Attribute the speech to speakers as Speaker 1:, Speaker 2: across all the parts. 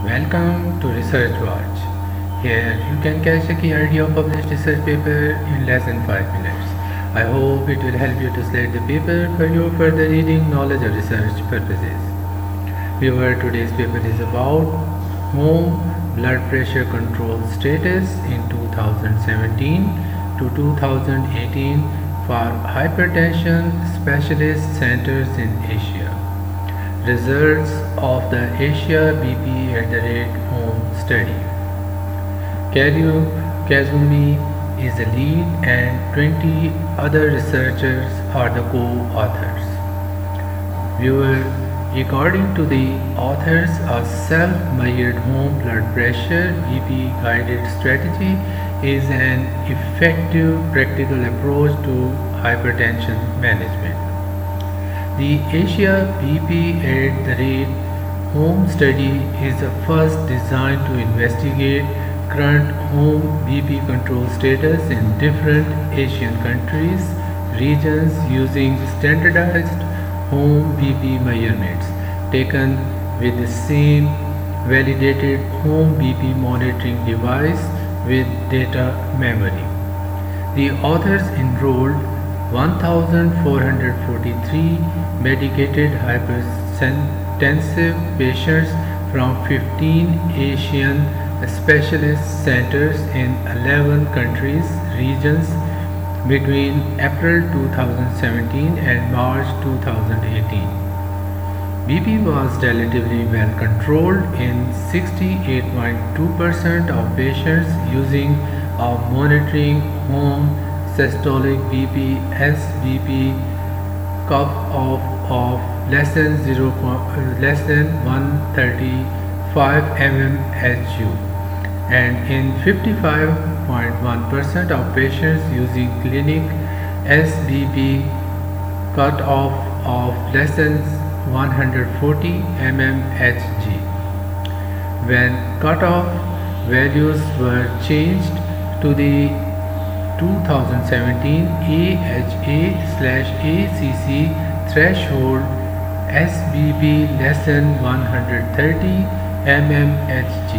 Speaker 1: Welcome to Research Watch. Here you can catch a key idea of published research paper in less than 5 minutes. I hope it will help you to select the paper for your further reading, knowledge or research purposes. Viewer, today's paper is about home blood pressure control status in 2017 to 2018 for hypertension specialist centers in Asia. Results of the Asia BP home study. Kazumi is the lead and 20 other researchers are the co-authors. Viewer, according to the authors, a self-measured home blood pressure BP guided strategy is an effective practical approach to hypertension management. The Asia BP home study is the first designed to investigate current home BP control status in different Asian countries, regions using standardized home BP measurements taken with the same validated home BP monitoring device with data memory. The authors enrolled 1,443 medicated hypertensive patients from 15 Asian specialist centers in 11 countries regions between April 2017 and March 2018. BP was relatively well controlled in 68.2% of patients using a monitoring home systolic BP SBP cutoff of less than 135 mmHg, and in 55.1% of patients using clinic SBP cutoff of less than 140 mmHg. When cutoff values were changed to the 2017 AHA/ACC threshold SBP less than 130 mmHg.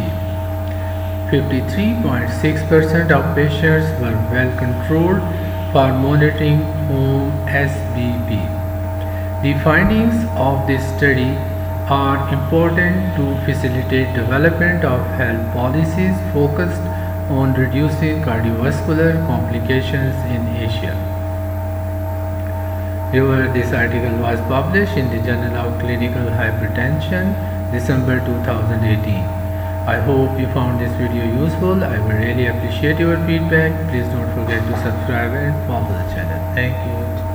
Speaker 1: 53.6% of patients were well controlled for monitoring home SBP. The findings of this study are important to facilitate development of health policies focused on reducing cardiovascular complications in Asia. Viewer, this article was published in the Journal of Clinical Hypertension, December 2018. I hope you found this video useful. I would really appreciate your feedback. Please don't forget to subscribe and follow the channel. Thank you.